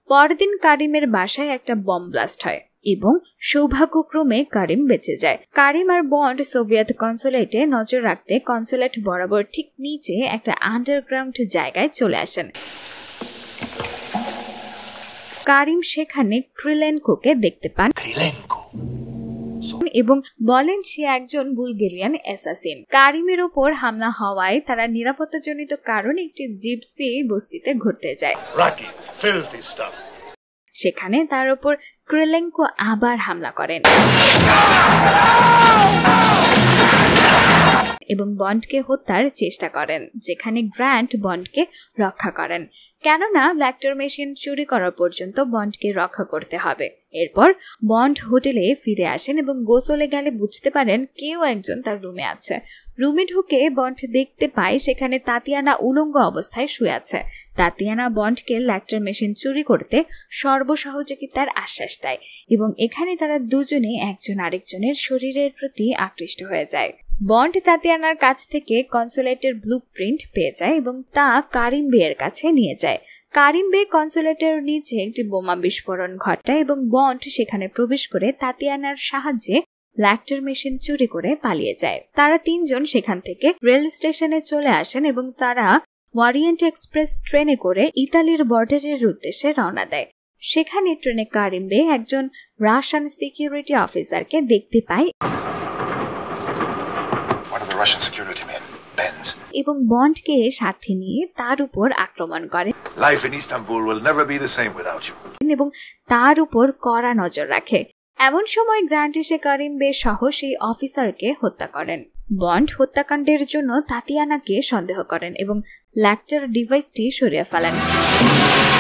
পরদিন কারিমের বাসায় একটা বম ব্লাস্ট হয় এবং সৌভাগ্যক্রমে কারিম বেঁচে যায়। কারিম আর বন্ড সোভিয়েত কনসুলেটে নজর রাখতে কনসুলেট বরাবর ঠিক নিচে একটা আন্ডারগ্রাউন্ড জায়গায় চলে আসেন। কারিম সেখানে ক্রিলেনকোকে দেখতে পান এবং বলেন সে একজন বুলগেরিয়ান অ্যাসাসিন। কারিমের ওপর হামলা হওয়ায় তারা নিরাপত্তাজনিত কারণে একটি জিপসি বস্তিতে ঘুরতে যায়। সেখানে তার উপর ক্রিলেনকো আবার হামলা করেন এবং বন্ডকে হত্যার চেষ্টা করেন, যেখানে গ্র্যান্ট বন্ডকে রক্ষা করেন, কেননা ল্যাক্টর মেশিন চুরি করা পর্যন্ত বন্ডকে রক্ষা করতে হবে। এরপর বন্ড হোটেলে ফিরে আসেন এবং গোসলে গেলে বুঝতে পারেন কেউ একজন তার রুমে আছে। রুমে ঢুকে বন্ড দেখতে পায় সেখানে তাতিয়ানা উলঙ্গ অবস্থায় শুয়ে আছে। তাতিয়ানা বন্ডকে ল্যাক্টর মেশিন চুরি করতে সর্বসহযোগিতার আশ্বাস দেয় এবং এখানে তারা দুজনে একজন আরেকজনের শরীরের প্রতি আকৃষ্ট হয়ে যায়। বন্ড তাতিয়ানার কাছ থেকে কনসুলেটের ব্লুপ্রিন্ট পেয়ে যায় এবং তা কারিম বেয়ের কাছে নিয়ে যায়। কারিম বে কনসুলেটের নিচে একটি বোমা বিস্ফোরণ ঘটায় এবং বন্ড সেখানে প্রবেশ করে তাতিয়ানার সাহায্যে ল্যাক্টর মেশিন চুরি করে পালিয়ে যায়। তারা তিনজন সেখান থেকে রেল স্টেশনে চলে আসেন এবং তারা ওয়ারিয়েন্ট এক্সপ্রেস ট্রেনে করে ইতালির বর্ডারের উদ্দেশ্যে রওনা দেয়। সেখানে ট্রেনে কারিম বে একজন রাশিয়ান সিকিউরিটি অফিসারকে দেখতে পায় এবং বন্ডকে সাথে নিয়ে তার উপর আক্রমণ করেন এবং তার উপর কড়া নজর রাখে। এমন সময় গ্র্যান্ট এসে কারিম বে সহ সেই অফিসারকে হত্যা করেন। বন্ড হত্যাকাণ্ডের জন্য তাতিয়ানাকে সন্দেহ করেন এবং ল্যাক্টর ডিভাইসটি সরিয়ে ফেলেন।